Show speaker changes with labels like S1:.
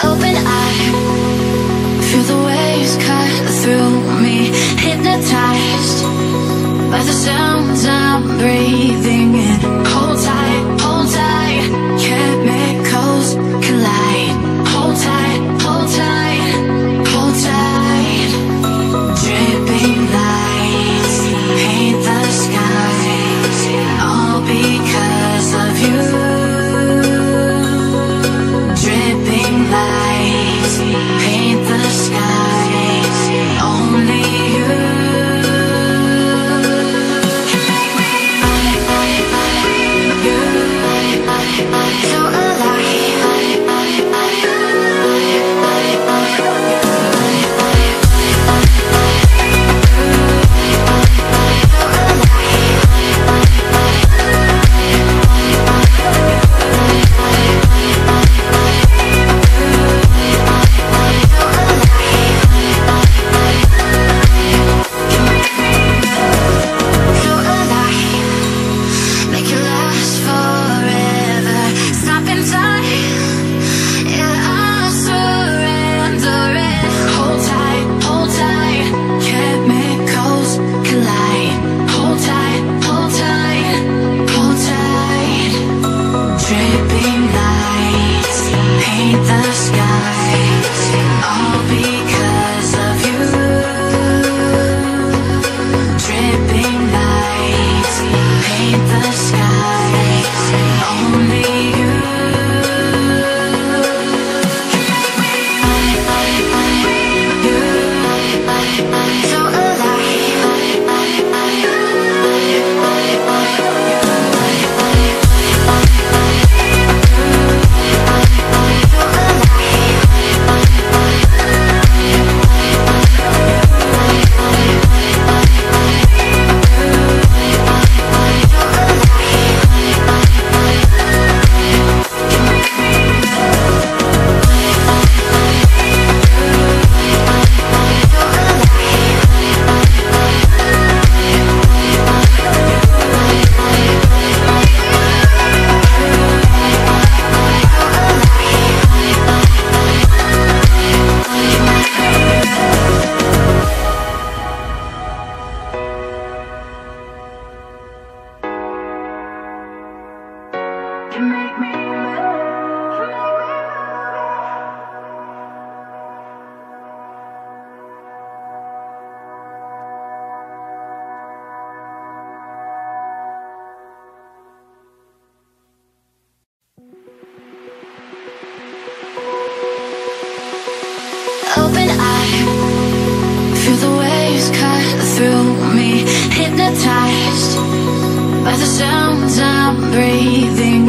S1: Open eye, feel the waves cut through me, hypnotized by the sounds I'm breathing in. Hold tight, chemicals collide. Hold tight, hold tight, hold tight. Dripping lights paint the skies, all because of you. Dripping lights paint the skies, only you. So open eye, feel the waves cut through me, hypnotized by the sounds I'm breathing